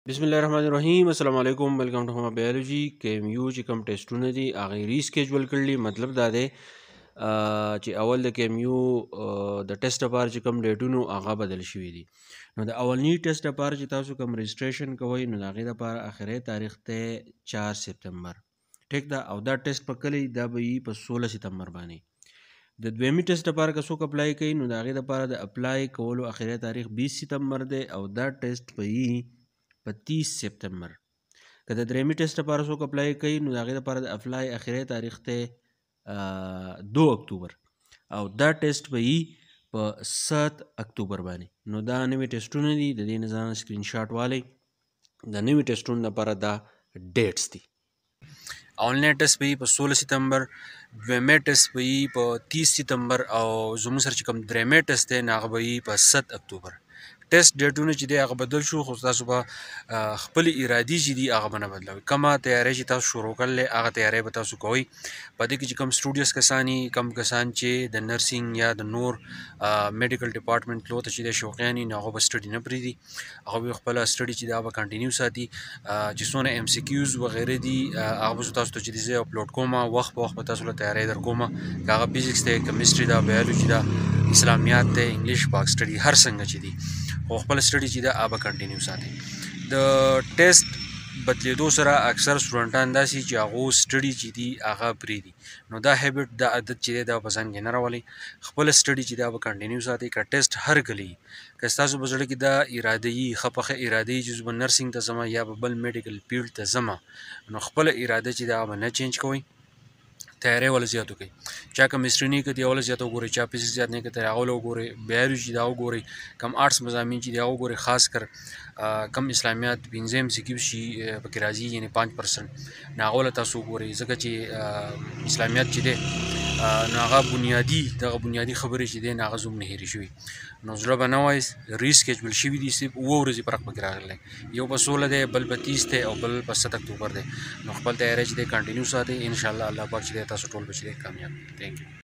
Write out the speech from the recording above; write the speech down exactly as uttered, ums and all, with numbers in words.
बिस्मिल्लाहिर्रहमानिर्रहीम अस्सलाम वालेकुम वेलकम टू हमारा बायोलॉजी के एम यू چې کوم ټیسټونه دي هغه ریسکیجول کړلی مطلب دا دی چې اول د کے ایم یو د ټیسټ لپاره چې کوم ډیټونو هغه بدل شوي دي نو د اولنی ټیسټ لپاره چې تاسو کوم رجسټریشن کوئ نو د هغې لپاره اخري تاریخ دی چار سپتمبر ټیک ده او دا ټیسټ په کله دا به وي په سوله سپتمبر باندې د دویمي ټیسټ لپاره که څوک اپلای کوي نو د هغې لپاره د اپلای کولو اخري تاریخ بیس سپتمبر دی او دا ټیسټ به وي په تیس سپتمبر که د درېمي ټیسټ لپاره څوک اپلای کوي نو د هغې لپاره د اپلای اخري تاریخ دی دو اکتوبر او دا ټیسټ به وي په سات اکتوبر باندې نو دا نوي ټیسټونه دي د دې نه ځان سکرین شاټ والی د نوي ټیسټونو لپاره دا ډیټس دي اونلاین ټیسټ به وي په سوله سپتمبر دویمي ټیسټ به وي په تیس سپتمبر او زموږ سره چې کوم درېمي ټیسټ دی نو هغه به وي په سات اکتوبر ټیسټ ډیټونه چې دی هغه بدل شو خو تاسو به خپلې ارادي چې دي هغه به نه بدلوئ کومه تیاری چې تاسو شروع کړلی هغه تیاری به تاسو کوئ په دې کې چې کوم سټوډیوس کسان دي کم کسان چې د نرسنګ یا د نور میډیکل ډپارټمنټ تلو ته چې دی شوقیان دي نو هغه به سټډي نه پرېږدي هغه به خپله سټډي چې دی هغه به کنټینیو ساتي چې څونه ایم سی کیوز وغیره دي هغه به زه تاسو ته چې دی زه اپلوډ کوم وخت په وخت به تاسو له تیاری در کوم که هغه فزیکس دی کیمسټري ده بیولوجي ده اسلامیات دی انګلیش پاک سټډي هر څنګه چې دي خو خپل سټډي چې ده هغه به کنټینیو ساتي د ټیسټ بدلیدو سره اکثر سټوډنټان داسې چې هغو سټډي چې دي هغه پرېږدي نو دا هیبټ دا عادت چې دی دا په ځان کې نه راولئ خپله سټډي چې دا به کنټینیو ساتئ که ټیسټ هر کله وي که ستاسو په زړه کې دا اراده وي ښه پخه اراده وي چې زه به نرسنګ ته ځمه یا به بل میډیکل فیلډ ته ځمه نو خپله اراده چې دا به نه چینج کوئ تیاری ولا زیات وکړئ چا کیمسټري نه کړي هغه زیات وګورئ چا فزیکس زیات نه کړي هغه له وګورئ بیولوژي دا وګورئ کم آرټس مضامین چې دي هغه وګورئ خاص کر کم اسلامیات پنځه ایم سی کیو شي پکې راځي یعنې پانچ پرسنټ نو هغه له تاسو وګورئ ځکه چې اسلامیات چې دی نو هغه بنیادي دغه بنیادي خبرې چې دی نو هغه زموږ نه هېرې شوي نو زړه به نه وایي ریسکیجول شوي دي صرف اووه ورځې فرق پکې راغلی یو په سوله دی بل په تیس دی او بل په سات اکتوبر دی نو خپل تیاری چې دی کنټینیو ساتئ انشاءالله الله پاک چې دی تاسو ټول به چې دی کامیاب تھینک یو